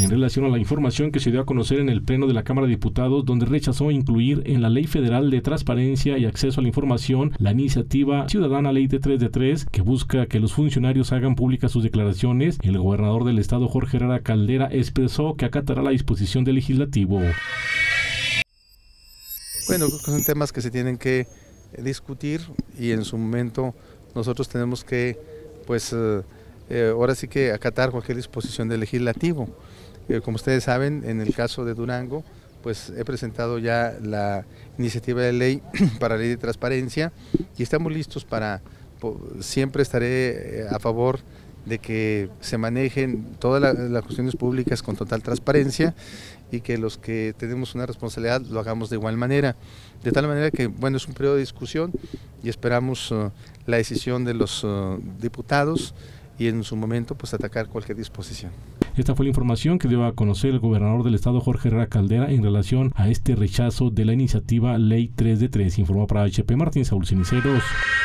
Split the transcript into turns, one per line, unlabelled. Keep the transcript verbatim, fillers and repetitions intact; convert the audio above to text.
en relación a la información que se dio a conocer en el Pleno de la Cámara de Diputados, donde rechazó incluir en la Ley Federal de Transparencia y Acceso a la Información la iniciativa ciudadana Ley de tres de tres, que busca que los funcionarios hagan públicas sus declaraciones. El gobernador del estado, Jorge Herrera Caldera, expresó que acatará la disposición del legislativo.
Bueno, son temas que se tienen que discutir y en su momento nosotros tenemos que, pues, eh, ahora sí que acatar cualquier disposición del legislativo. Eh, como ustedes saben, en el caso de Durango, pues he presentado ya la iniciativa de ley para la ley de transparencia y estamos listos para, siempre estaré a favor de que se manejen todas la, las cuestiones públicas con total transparencia y que los que tenemos una responsabilidad lo hagamos de igual manera. De tal manera que, bueno, es un periodo de discusión y esperamos uh, la decisión de los uh, diputados y en su momento pues atacar cualquier disposición.
Esta fue la información que dio a conocer el gobernador del estado, Jorge Herrera Caldera, en relación a este rechazo de la iniciativa Ley tres de tres. Informó para H P Martín Saúl Ceniceros.